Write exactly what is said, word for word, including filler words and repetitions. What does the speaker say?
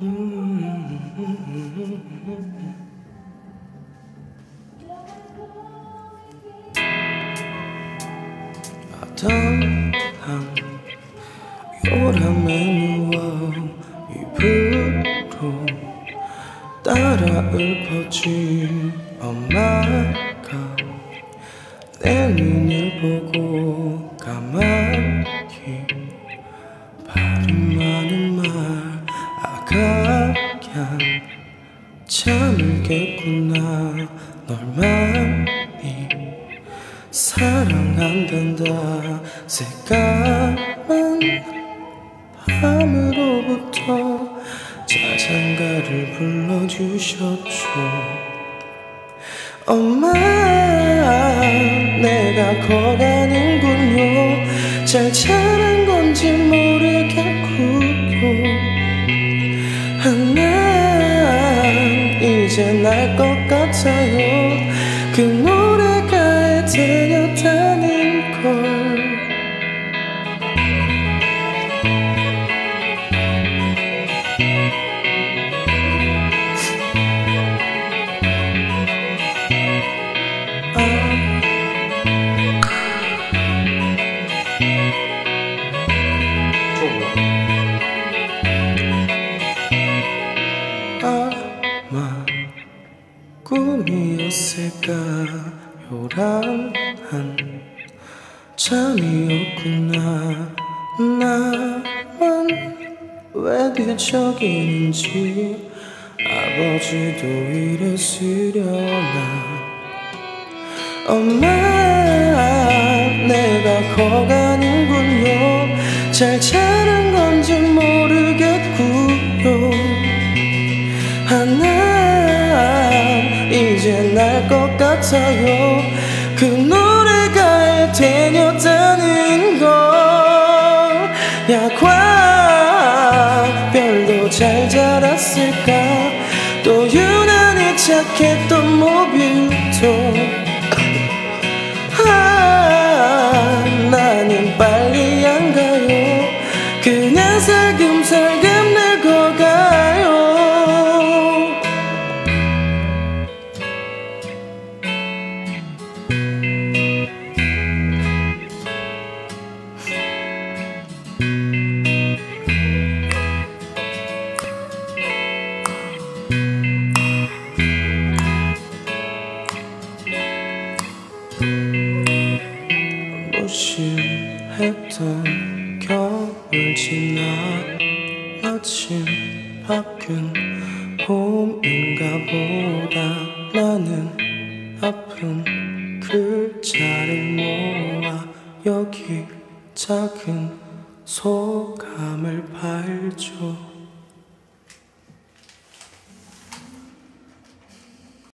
어떠한 요람에 누워 입으로 따라 읊어준 엄마가 내 눈을 보고 가만히 바람 많은 말 아가야 잠을 깼구나 널 많이 사랑한단다 새까만 밤으로부터 자장가를 불러주셨죠. 엄마 내가 커가는군요. 잘 자란 건지 모르겠고요. 난 이제 날 것 같아요. 그 노래가 애들였다는 걸. 아마 꿈이었을까 요란한 잠이었구나. 나만 왜 뒤척이는지 아버지도 이랬으려나. 엄마 내가 커가는군요. 잘 자란 건지 모르겠고요. 하나 이제 날 것 같아요. 그 노래가 애되었다는 걸. 야광별도 잘 자랐을까. 또 유난히 착했던 모빌도 아, 나는 빨리 안 가요. 그냥 살금살금 늙어가요. 무심했던 겨울 지나 마침 바뀐 봄인가 보다. 나는 아픈 글자를 모아 여기 작은 소감을 발죠.